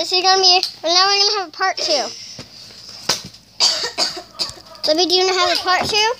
this is gonna be. Now we're gonna have a part 2. Libby, do you want to have a part 2?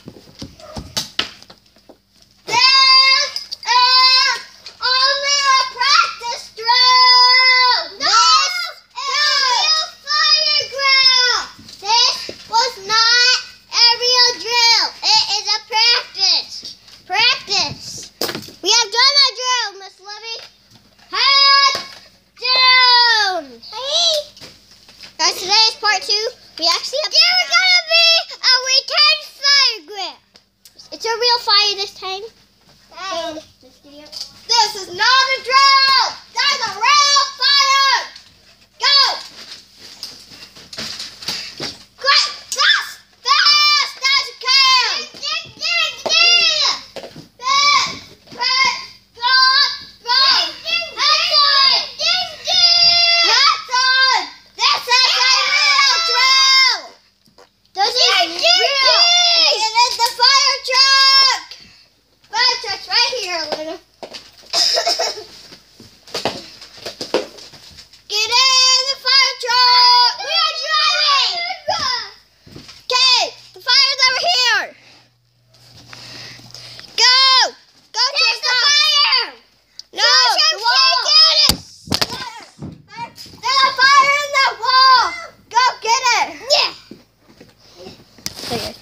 Part 2, we actually have. There's gonna be a return fire grip. It's a real fire this time. Hey. This is not a drill. That's a real fire. Go. Quick, fast as you can. Okay.